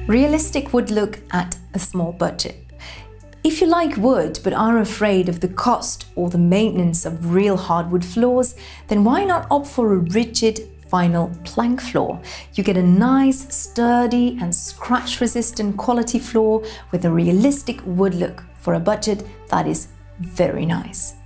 Realistic wood look at a small budget. If you like wood but are afraid of the cost or the maintenance of real hardwood floors, then why not opt for a rigid vinyl plank floor? You get a nice, sturdy and scratch-resistant quality floor with a realistic wood look for a budget that is very nice.